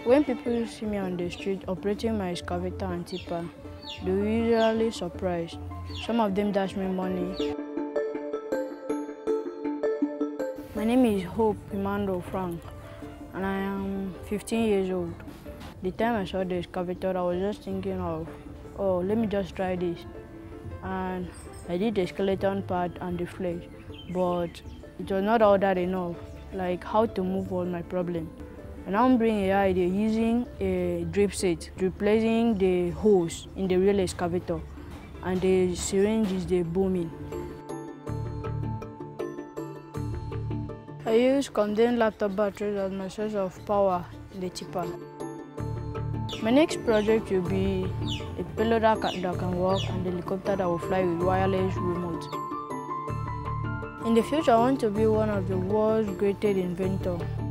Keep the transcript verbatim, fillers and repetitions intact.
When people see me on the street operating my excavator and tipper, they're usually surprised. Some of them dash me money. My name is Hope Emmanuel Frank, and I am fifteen years old. The time I saw the excavator, I was just thinking of, oh, let me just try this. And I did the skeleton part and the flesh, but it was not all that enough, like how to move all my problem. And I'm bringing an idea using a drip set, replacing the hose in the real excavator, and the syringe is the booming. I use condense laptop batteries as my source of power in the tipper. My next project will be a payload that can, that can work and a helicopter that will fly with wireless remote. In the future, I want to be one of the world's greatest inventors.